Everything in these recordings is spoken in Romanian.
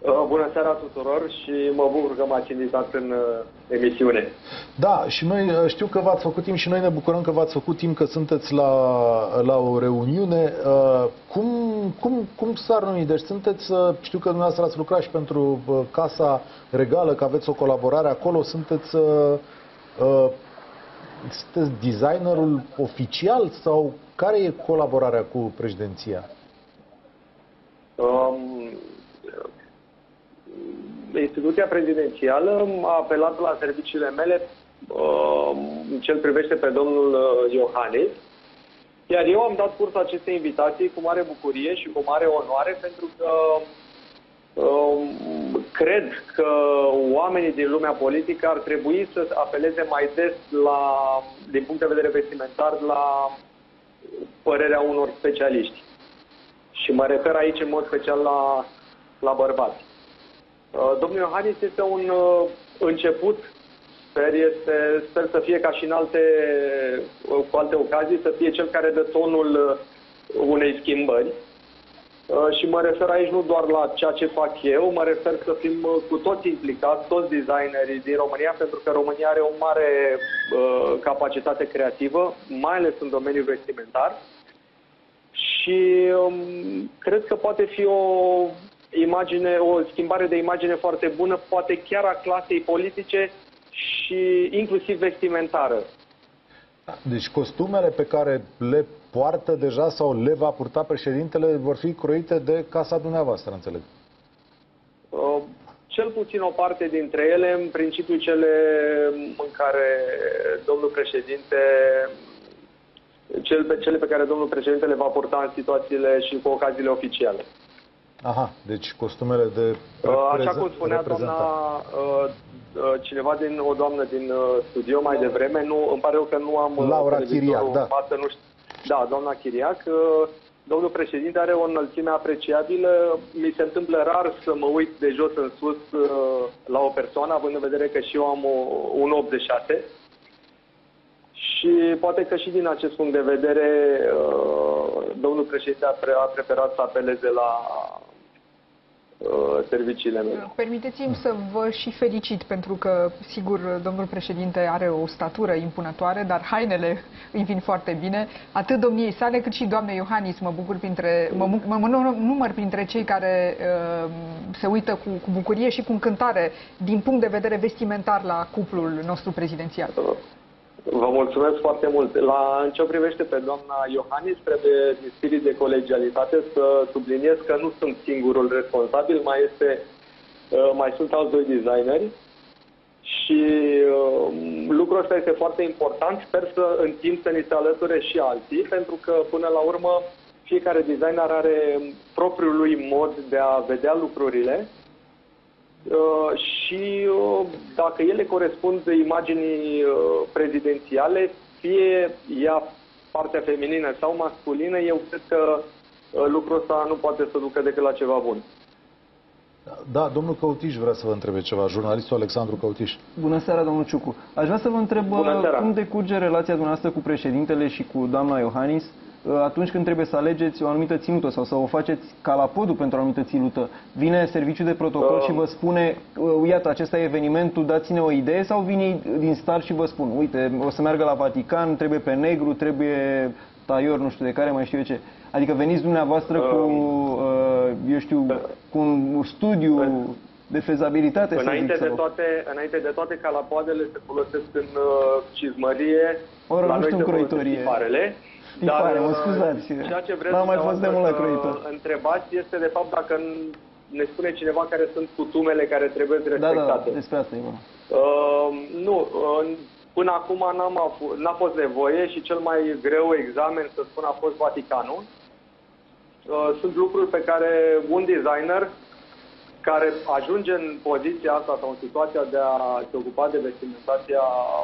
Bună seara tuturor și mă bucur că m-ați invitat în emisiune. Da, și noi știu că v-ați făcut timp și noi ne bucurăm că v-ați făcut timp, că sunteți la o reuniune. Cum s-ar numi? Deci știu că dumneavoastră ați lucrat și pentru Casa Regală, că aveți o colaborare acolo, sunteți designerul oficial sau care e colaborarea cu președinția? Instituția prezidențială a apelat la serviciile mele în ce îl privește pe domnul Iohannis, iar eu am dat curs acestei invitații cu mare bucurie și cu mare onoare, pentru că cred că oamenii din lumea politică ar trebui să apeleze mai des din punct de vedere vestimentar la părerea unor specialiști. Și mă refer aici în mod special la bărbați. Domnul Iohannis este un început, sper să fie ca și cu alte ocazii, să fie cel care dă tonul unei schimbări. Și mă refer aici nu doar la ceea ce fac eu, mă refer să fim cu toți implicați, toți designerii din România, pentru că România are o mare capacitate creativă, mai ales în domeniul vestimentar. Și cred că poate fi o schimbare de imagine foarte bună, poate chiar a clasei politice și inclusiv vestimentară. Deci costumele pe care le poartă deja sau le va purta președintele vor fi croite de casa dumneavoastră, înțeleg? Cel puțin o parte dintre ele, în principiu cele în care domnul președinte, cele pe care domnul președinte le va purta în situațiile și cu ocaziile oficiale. Aha, deci costumele de așa cum spunea o doamnă din studio mai devreme, îmi pare rău că nu am... Laura Chiriac, da. Da, doamna Chiriac. Domnul președinte are o înălțime apreciabilă. Mi se întâmplă rar să mă uit de jos în sus la o persoană, având în vedere că și eu am 1,86. Și poate că și din acest punct de vedere domnul președinte a preferat să apeleze la serviciile mele. Permiteți-mi să vă și felicit, pentru că, sigur, domnul președinte are o statură impunătoare, dar hainele îi vin foarte bine, atât domniei sale cât și doamnei Iohannis. Mă număr printre cei care se uită cu bucurie și cu încântare din punct de vedere vestimentar la cuplul nostru prezidențial. Vă mulțumesc foarte mult. În ce o privește pe doamna Iohannis, trebuie, din spirit de colegialitate, să subliniez că nu sunt singurul responsabil, mai sunt alți doi designeri și lucrul ăsta este foarte important. Sper să în timp să ni se alăture și alții, pentru că până la urmă fiecare designer are propriul lui mod de a vedea lucrurile. Și dacă ele corespund imaginii prezidențiale, fie ea partea feminină sau masculină, eu cred că lucrul ăsta nu poate să ducă decât la ceva bun. Da, domnul Căutiș vrea să vă întrebe ceva, jurnalistul Alexandru Căutiș. Bună seara, domnul Ciucu. Aș vrea să vă întreb cum decurge relația dumneavoastră cu președintele și cu doamna Iohannis atunci când trebuie să alegeți o anumită ținută sau să o faceți ca la podul pentru o anumită ținută. Vine serviciul de protocol și vă spune, iată, acesta e evenimentul, dați-ne o idee, sau vine din start și vă spun, uite, o să meargă la Vatican, trebuie pe negru, trebuie taior, nu știu de care, mai știu eu ce. Adică veniți dumneavoastră cu un studiu de fezabilitate. Înainte de toate, calapoadele se folosesc în cizmărie, la noi în croitorie. Dar mă scuzați, ceea ce vreți n-am mai fost de mult la croitor. Întrebați este de fapt dacă ne spune cineva care sunt cutumele care trebuie respectate. Da, despre asta e vorba. Nu, până acum n-a fost nevoie și cel mai greu examen, să spun, a fost Vaticanul. Sunt lucruri pe care un designer care ajunge în poziția asta sau în situația de a se ocupa de vestimentația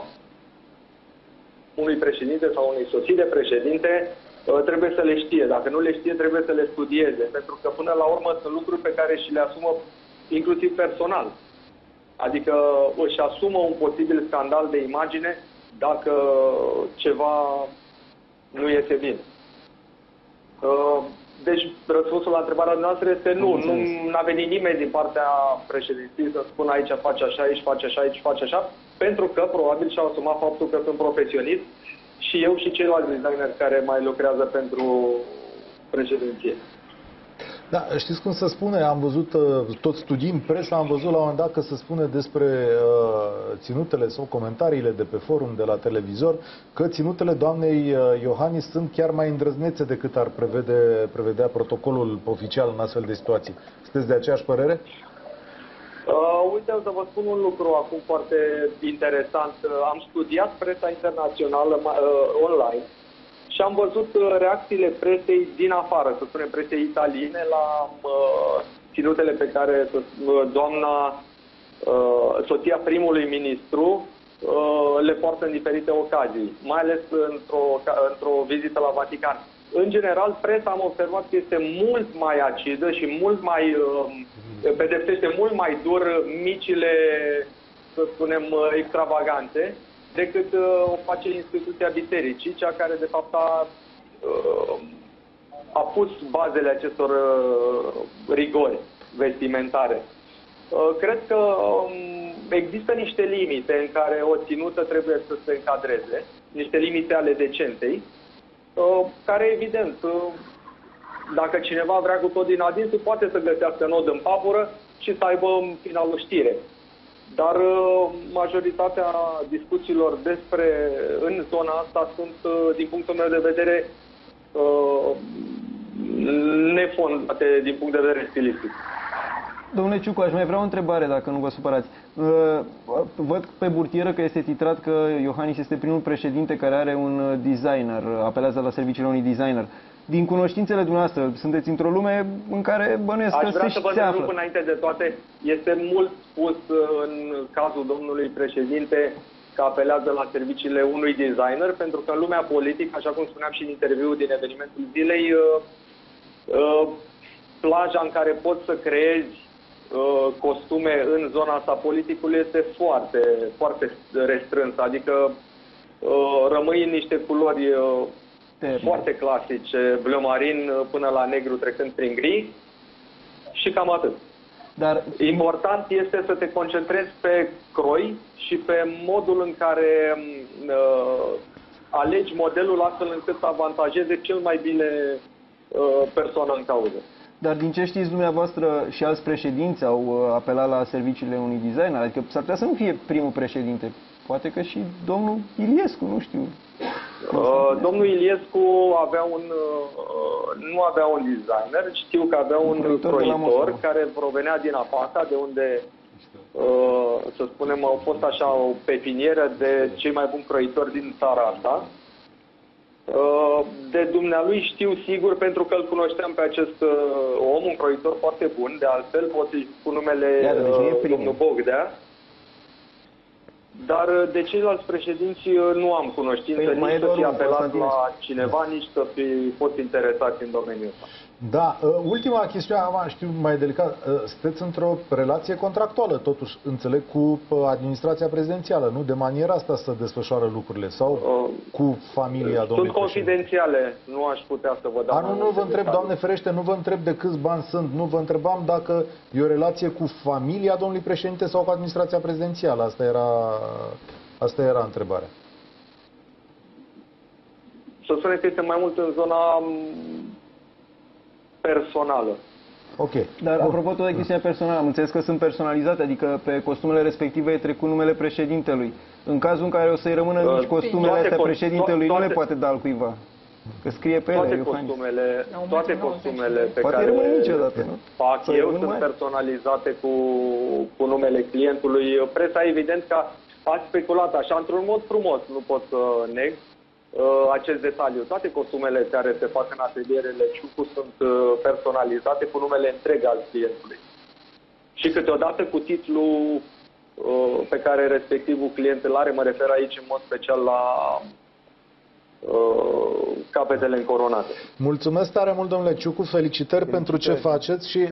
unui președinte sau unei soții de președinte, trebuie să le știe. Dacă nu le știe, trebuie să le studieze. Pentru că până la urmă sunt lucruri pe care și le asumă inclusiv personal. Adică își asumă un posibil scandal de imagine dacă ceva nu iese bine. Deci, răspunsul la întrebarea noastră este nu. Nu a venit nimeni din partea președinției să spună aici face așa, aici face așa, aici face așa, pentru că probabil și-au asumat faptul că sunt profesionist și eu și ceilalți designeri care mai lucrează pentru președinție. Da, știți cum se spune, am văzut, tot studii în presă, am văzut la un moment dat că se spune despre ținutele sau comentariile de pe forum, de la televizor, că ținutele doamnei Iohannis sunt chiar mai îndrăznețe decât ar prevedea protocolul oficial în astfel de situații. Sunteți de aceeași părere? Uite, o să vă spun un lucru acum foarte interesant. Am studiat presa internațională online și am văzut reacțiile presei din afară, să spunem presei italiene, la ținutele pe care doamna, soția primului ministru, le poartă în diferite ocazii, mai ales într-o vizită la Vatican. În general, presa am observat că este mult mai acidă și mult mai pedepsește mult mai dur micile, să spunem, extravaganțe, decât o face instituția bisericii, cea care de fapt a pus bazele acestor rigori vestimentare. Cred că există niște limite în care o ținută trebuie să se încadreze, niște limite ale decenței, care evident, dacă cineva vrea cu tot din adinsul, poate să găsească nod în papură și să aibă în final o știre. Dar majoritatea discuțiilor în zona asta sunt, din punctul meu de vedere, nefondate din punct de vedere stilistic. Domnule Ciucu, aș mai vrea o întrebare, dacă nu vă supărați. Văd pe burtieră că este titrat că Iohannis este primul președinte care are un designer, apelează la serviciile unui designer. Din cunoștințele dumneavoastră, sunteți într-o lume în care bănuiesc că se află. Aș vrea să vă întrerup înainte de toate. Este mult spus în cazul domnului președinte că apelează la serviciile unui designer, pentru că în lumea politică, așa cum spuneam și în interviul din evenimentul zilei, plaja în care poți să creezi costume în zona asta politicului este foarte, foarte restrânsă. Adică rămâi în niște culori foarte clasice, bleu marin până la negru trecând prin gri și cam atât. Dar important este să te concentrezi pe croi și pe modul în care alegi modelul astfel încât să avantajeze cel mai bine persoana în cauză. Dar din ce știți dumneavoastră, și alți președinți au apelat la serviciile unui designer? Adică s-ar putea să nu fie primul președinte. Poate că și domnul Iliescu, nu știu. Domnul Iliescu nu avea un designer, știu că avea un croitor care provenea din Apata, de unde, să spunem, au fost așa o pepinieră de cei mai buni croitori din țara asta. De dumnealui știu sigur, pentru că îl cunoșteam pe acest om, un croitor foarte bun, de altfel, pot să-i spun numele domnul Bogdea. Dar de ceilalți președinți nu am cunoștință, nici să fi apelat la cineva, nici să fi fost interesați în domeniul ăsta. Da, ultima chestiune, știu, mai delicat, sunteți într-o relație contractuală, totuși, înțeleg, cu administrația prezidențială, nu? De maniera asta să desfășoară lucrurile, sau cu familia domnului Sunt confidențiale, nu aș putea să vă dau. Nu vă întreb, Doamne ferește, nu vă întreb de câți bani sunt, nu vă întrebam dacă e o relație cu familia domnului președinte sau cu administrația prezidențială, asta era întrebarea. Să spune că este mai mult în zona personală. Ok. Dar apropo tot de chestiunea personală, am înțeles că sunt personalizate, adică pe costumele respective e trecut numele președintelui. În cazul în care o să-i rămână mici costumele astea președintelui, nu le poate da al cuiva. Că scrie pe ele. Toate costumele pe care fac eu sunt personalizate cu numele clientului. Presa, evident că a speculat așa, într-un mod frumos, nu pot să neg acest detaliu. Toate costumele care se fac în atelierele Ciucu sunt personalizate cu numele întreg al clientului. Și câteodată cu titlul pe care respectivul client îl are, mă refer aici în mod special la capetele încoronate. Mulțumesc tare mult, domnule Ciucu, felicitări pentru ce faceți și